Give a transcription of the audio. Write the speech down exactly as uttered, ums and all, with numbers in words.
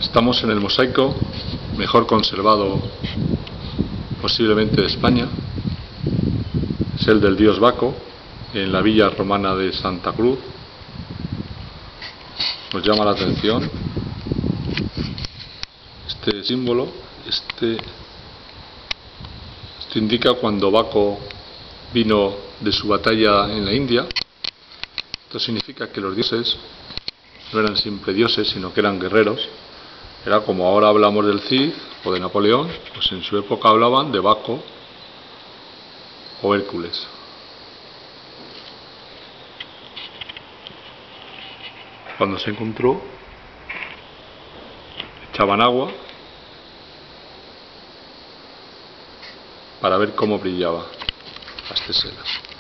Estamos en el mosaico mejor conservado posiblemente de España. Es el del dios Baco, en la villa romana de Santa Cruz. Nos llama la atención este símbolo. Este, esto indica cuando Baco vino de su batalla en la India. Esto significa que los dioses no eran siempre dioses, sino que eran guerreros. Era como ahora hablamos del Cid o de Napoleón, pues en su época hablaban de Baco o Hércules. Cuando se encontró, echaban agua para ver cómo brillaba las teselas.